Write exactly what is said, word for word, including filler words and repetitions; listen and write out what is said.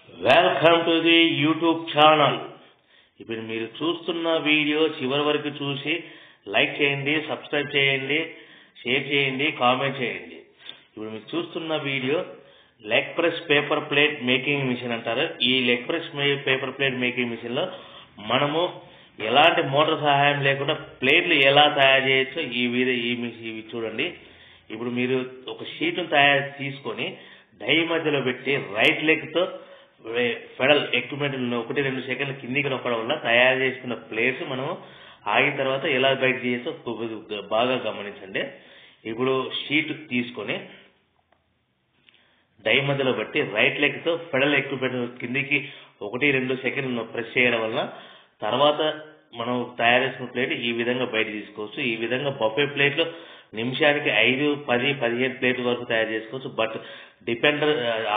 Welcome to the YouTube channel. ఇప్పుడు మీరు చూస్తున్న వీడియో చివరి వరకు చూసి లైక్ చేయండి, సబ్స్క్రైబ్ చేయండి, షేర్ చేయండి, కామెంట్ చేయండి. ఇప్పుడు మీరు చూస్తున్న video leg press paper plate making machine అంటారు. ఈ leg press paper plate making మిషన్లో మనము ఎలాంటి మోటార్ సహాయం లేకుండా ప్లేట్లు ఎలా తయారు చేయొచ్చో ఈ వీడియో ఈ ఇవి చూడండి. ఇప్పుడు మీరు ఒక షీట్ను తయారు తీసుకొని డై మధ్యలో పెట్టి రైట్ లెగ్తో ఫెడల్ ఎక్విప్మెంట్ ఒకటి రెండు సెకండ్ల కిందికి నొక్కడం వల్ల తయారు చేసుకున్న ప్లేట్స్ మనం ఆగిన తర్వాత ఎలా బయట చేయొచ్చో బాగా గమనించండి. ఇప్పుడు షీట్ తీసుకొని డై మధ్యలో బట్టి రైట్ లెగ్తో ఫెడల్ ఎక్విప్మెంట్ కిందికి ఒకటి రెండు సెకండ్లు ప్రెస్ చేయడం వల్ల తర్వాత మనం తయారు చేసుకున్న ప్లేట్ ఈ విధంగా బయట తీసుకోవచ్చు. ఈ విధంగా బఫే ప్లేట్లు నిమిషానికి ఐదు పది పదిహేను ప్లేట్ల వరకు తయారు చేసుకోవచ్చు. But depend